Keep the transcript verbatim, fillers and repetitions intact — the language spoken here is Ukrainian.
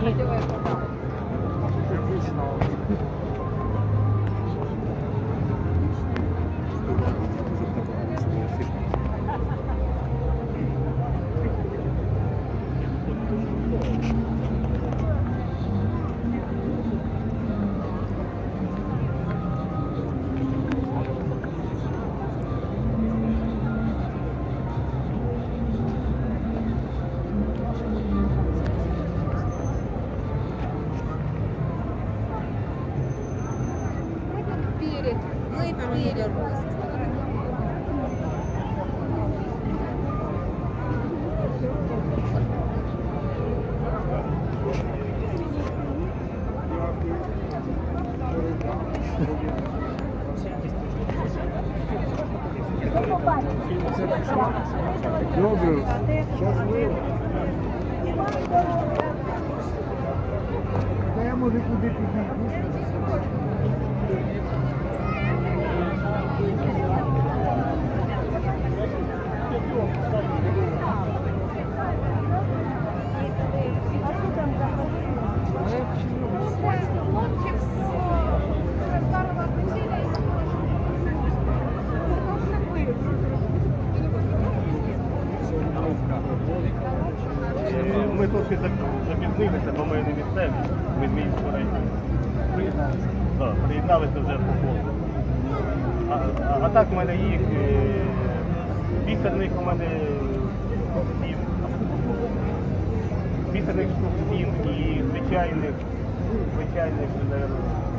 Мы верим. Добре, щасливо. Та я можу куди підійти. Ми трохи запізнилися, бо ми не місцеві, ми з міської. Так, приєдналися вже по полу. А, а, а так в мене їх, бісерних у мене сім. Бісерних штук сім і звичайних, звичайних, мабуть,